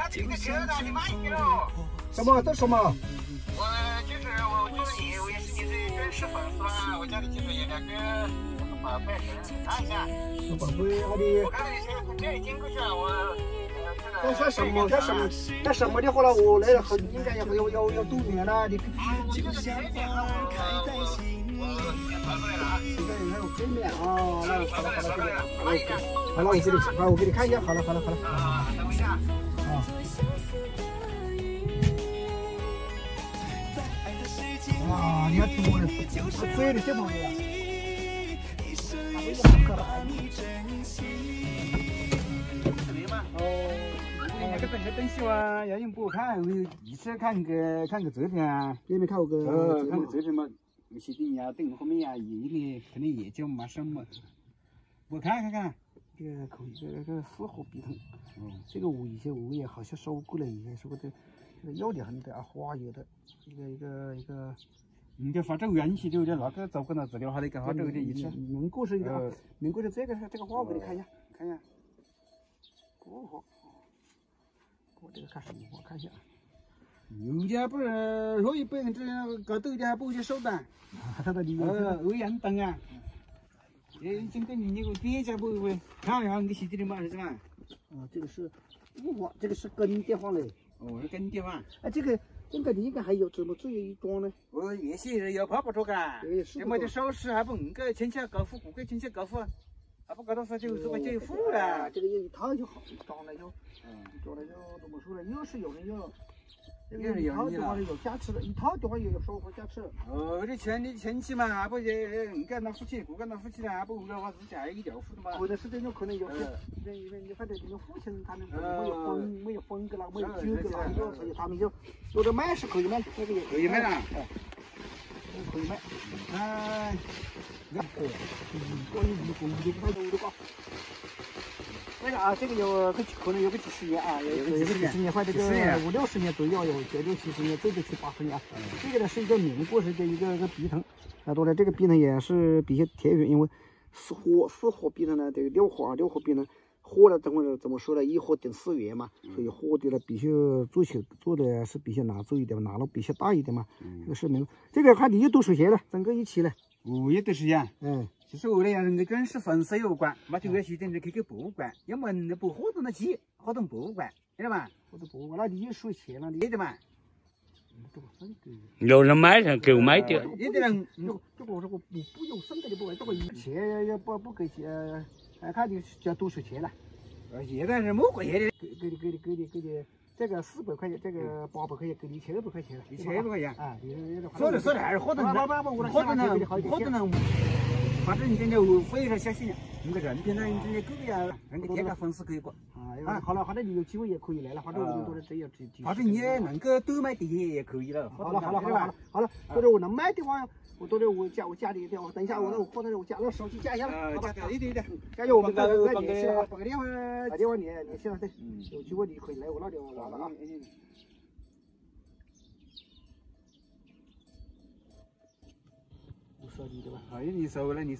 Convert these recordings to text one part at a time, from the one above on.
这个车呢，你慢一点哦。 什么？这什么？ 我知道你，我也是你的真实粉丝啊。我家里其实也两个宝贝，看一下。 宝贝，好的。 我看到你现在这里经过去了，我这什么？这什么的话了？我来了，应该要度年了。你我这个是前面啊，我先传过来了啊。 现在还有背面啊，那好了， 好了， 我给你看一下，好了。 啊，等我一下。 啊，你要听我的，我追的这么远。这个东西哇，要用不看，我一次看个照片啊，也没看过个，看个照片嘛，有些的呀，等后面呀，也可能也叫没什么。我看，这个可以，这个复合笔筒，这个我以前也好像收过了，以前收过的，这个有的很的啊，花有的，一个。你这发这个元气就那个找个那资料，还得给他这个的意思。能过是一个，能过的这个花我给你看一下，不花，我这个看什么花？看一下，有的不是说一百分之搞豆的不去收的，他的欧阳灯啊，今天你那个别家不会看一下你写的嘛是吧？这个是不花，这个是根的花嘞。是根的花。这个。这个应该还有怎么做一桩呢？也是要泡不着干，这么的首饰还不够，亲戚高富，不给亲戚高富，还不搞到90块钱一副了。这个一套就好，装了就怎么说呢？又是有人要，这个一套的话有价值的，一套的话也有收获价值。这钱的亲戚嘛，还不你干那夫妻，不干那夫妻呢，还不我话自己还一条付的嘛。或者是这种可能有些，你反正你们父亲他们没有分个了，没有纠个了，所以他们就有的卖是可以卖，这个也可以卖的，可以卖。关于5块多的吧。那个啊，这个可能有个几十年啊，有个几十年或者个50、60年左右，有60、70年，最多70、80年啊。这个呢是一个民国时的一个笔筒，当然这个笔筒也是比较贴远，因为四合笔筒呢，这个六合笔筒，火了怎么说呢？一合顶4元嘛，所以火的呢必须做的是比较难做一点嘛，拿了比较大一点嘛。这个是民，这个还得有多少钱了？整个一起了，5亿多少钱？其实我那样人跟是粉丝有关，嘛就要去等着去博物馆，要么你不活动得起，活动博物馆，知道吗？活动博物馆那你有收钱了，你的嘛。 有人买的，购买的。 有的人这个不有生的不会，这个钱要不给钱，看你要多少钱了。现在是没块钱的，给的。这个400块钱，这个800块钱，给你1200块钱了，1200块钱啊！说的还是活动人，反正你真的我非常相信你的人品呢，你真的够呀，人家点个粉丝可以过啊！好了，反正你有机会也可以来了，反正我们都是这样，反正你也能够多买点也可以了。好了，或者我能卖的话。我家里电话，等一下我放在我家，我手机加一下了，好吧？对，加上我们再联系了，把个电话联系了，对，有机会你可以来我那里玩了啊。我收你的吧？你收了。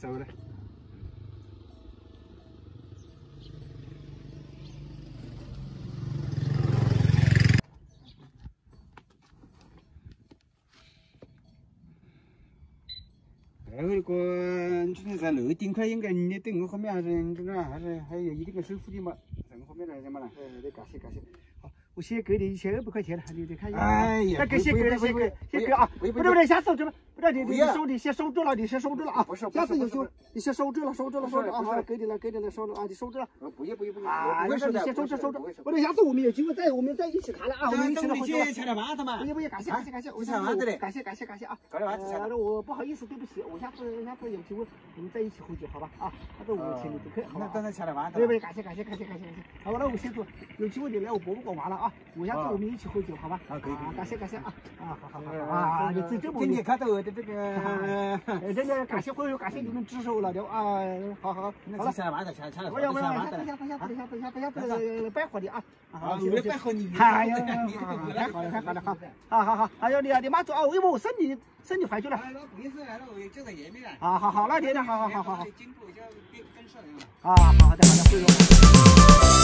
这个就是在楼顶块，应该你等我后面还有一定的收付的嘛，等后面来什么了？感谢。好，我先给你1200块钱了，你看一下。哎呀，先给啊！不对，下次不是你先收住了，啊！不是，下次有机会你先收住了啊！好，给你了，收了啊！你收住了。不要啊！不会收的，先收住。不对，下次我们有机会我们再一起看了啊！我们一起来回去吃点馒头嘛。不要，感谢，我吃馒头的，感谢啊！我不好意思，对不起，我下次有机会我们再一起喝酒，好吧？啊，那个我请你不客，好吧？刚才吃点馒头。不，感谢。好，那我先走，有机会你来我博物馆玩了啊！我下次我们一起喝酒，好吧？啊，可以。感谢啊！好啊！你今天看到我的这个，真的感谢你们支持我了的啊！好，那吃馒头，吃了。我要等下拜贺你啊！好，我拜贺你。哎呀，太好了，哎呦你慢走啊！因为我生你回去了。那不是，那我就在前面了。好，那天好。经过就跟上来了。好的，会了。